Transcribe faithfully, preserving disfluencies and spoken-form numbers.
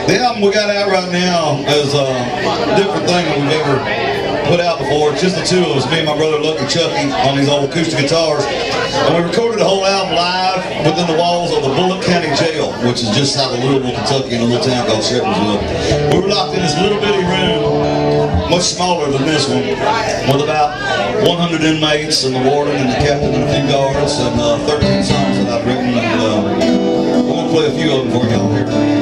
The album we got out right now is a different thing than we've ever put out before. It's just the two of us, me and my brother Lucky Chucky, on these old acoustic guitars. And we recorded the whole album live within the walls of the Bullitt County Jail, which is just south of Louisville, Kentucky, in a little town called Shepherdsville. We were locked in this little bitty room, much smaller than this one, with about one hundred inmates and the warden and the captain and a few guards, and uh, thirteen songs that I've written. And uh, I'm going to play a few of them for y'all here.